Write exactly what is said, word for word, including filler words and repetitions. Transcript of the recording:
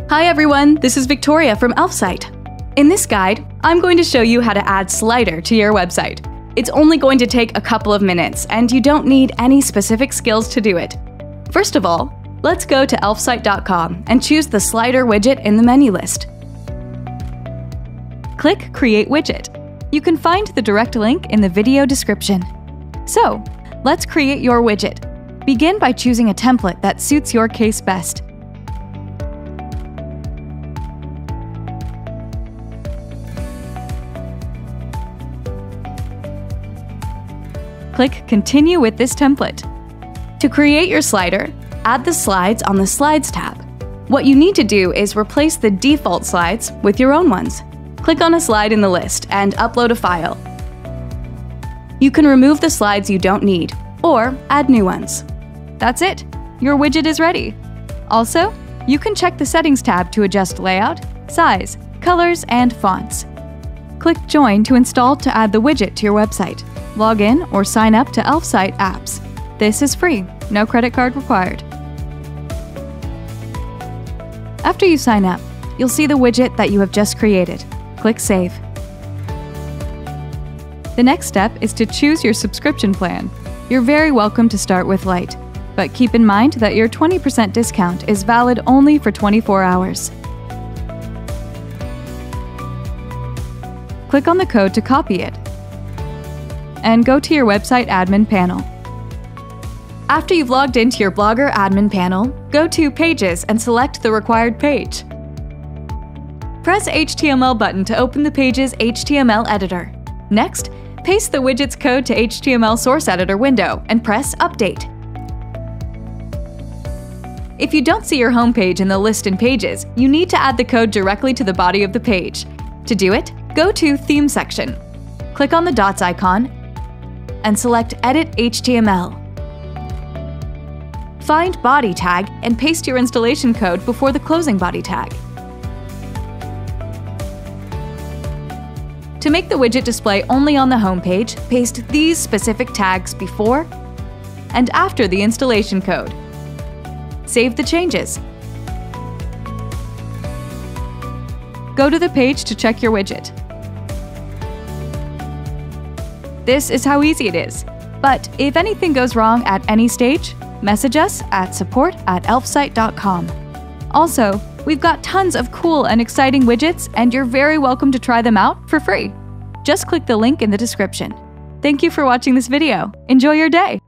Hi everyone, this is Victoria from Elfsight. In this guide, I'm going to show you how to add slider to your website. It's only going to take a couple of minutes, and you don't need any specific skills to do it. First of all, let's go to elfsight dot com and choose the slider widget in the menu list. Click Create Widget. You can find the direct link in the video description. So, let's create your widget. Begin by choosing a template that suits your case best. Click Continue with this template. To create your slider, add the slides on the Slides tab. What you need to do is replace the default slides with your own ones. Click on a slide in the list and upload a file. You can remove the slides you don't need, or add new ones. That's it! Your widget is ready! Also, you can check the Settings tab to adjust layout, size, colors, and fonts. Click Join to install to add the widget to your website. Log in or sign up to Elfsight apps. This is free, no credit card required. After you sign up, you'll see the widget that you have just created. Click Save. The next step is to choose your subscription plan. You're very welcome to start with Lite, but keep in mind that your twenty percent discount is valid only for twenty-four hours. Click on the code to copy it, and go to your website admin panel. After you've logged into your Blogger admin panel, go to Pages and select the required page. Press H T M L button to open the page's H T M L editor. Next, paste the widget's code to H T M L source editor window and press Update. If you don't see your home page in the list in Pages, you need to add the code directly to the body of the page. To do it, go to Theme section. Click on the dots icon and select Edit H T M L. Find Body Tag and paste your installation code before the closing body tag. To make the widget display only on the home page, paste these specific tags before and after the installation code. Save the changes. Go to the page to check your widget. This is how easy it is. But if anything goes wrong at any stage, message us at support at elfsight dot com. Also, we've got tons of cool and exciting widgets, and you're very welcome to try them out for free. Just click the link in the description. Thank you for watching this video. Enjoy your day!